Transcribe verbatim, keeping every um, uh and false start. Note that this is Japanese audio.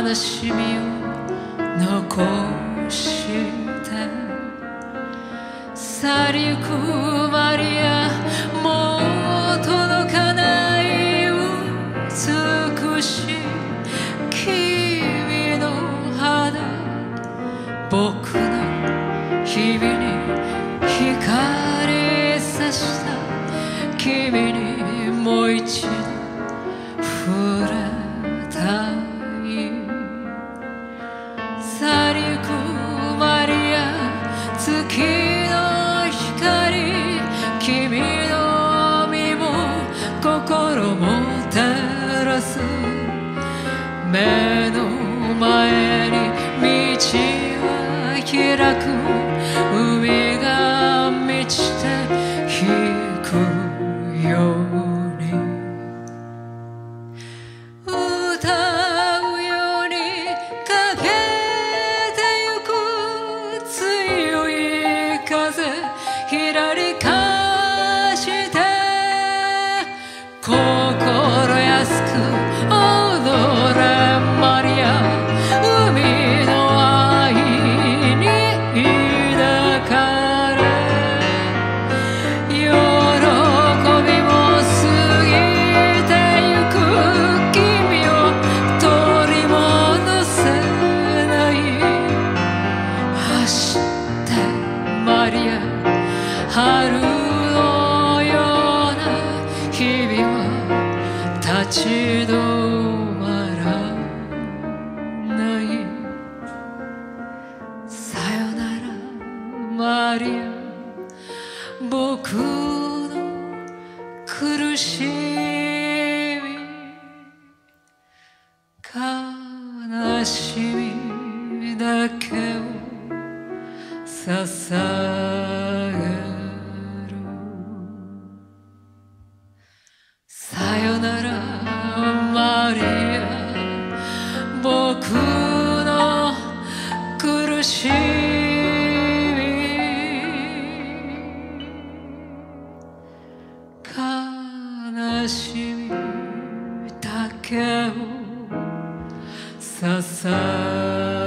悲しみを残して去りゆくマリア、もう届かない美しい君の肌、僕の日々に光さした君にもう一度触れたい。去りゆくマリア、月の光、君の身も心も照らす。目の前に道は開く、海が満ちてゆくように、歌うようにかけてゆく強い風、ひらりかして心安く踊れマリア、海の愛に抱かれ、喜びも過ぎてゆく君を取り戻せない。走ってマリア、春のような日々は立ち止まらない。さよならマリア、僕の苦しみ悲しみだけを捧げる。さよならマリア、僕の苦しみ悲しみだけを捧げる。